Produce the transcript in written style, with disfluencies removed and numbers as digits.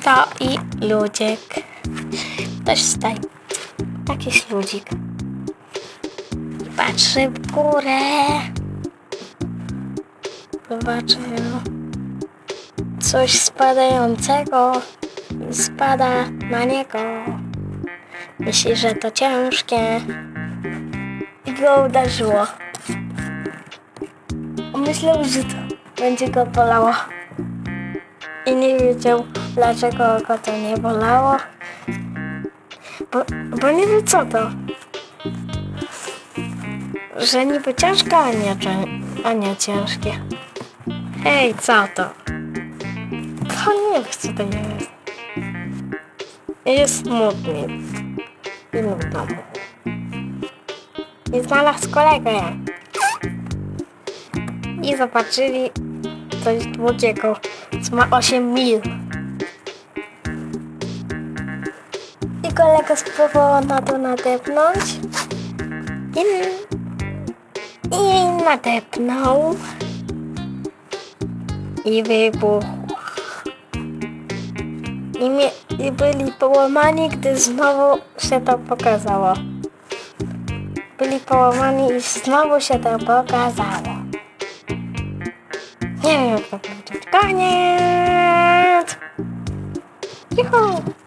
To i ludzik. Też wstań. Jakiś ludzik. Patrzy w górę. Zobaczył coś spadającego. Spada na niego. Myśli, że to ciężkie. I go uderzyło. Myślał, że to będzie go bolało. I nie wiedział, dlaczego go to nie bolało. Bo nie wie co to. Że niby ciężko, a nie ciężkie. Hej, co to? To nie wie, co to jest. Jest smutny. I nudno mu. I znalazł kolegę. I zobaczyli coś długiego, co ma 8 mil. I kolega spróbował na to nadepnąć. I nadepnął. I wybuchł. I byli połamani, gdy znowu się to pokazało. Byli połamani i znowu się to pokazało. Nie wiem, jak to powiedzieć. Koniec! Juhu!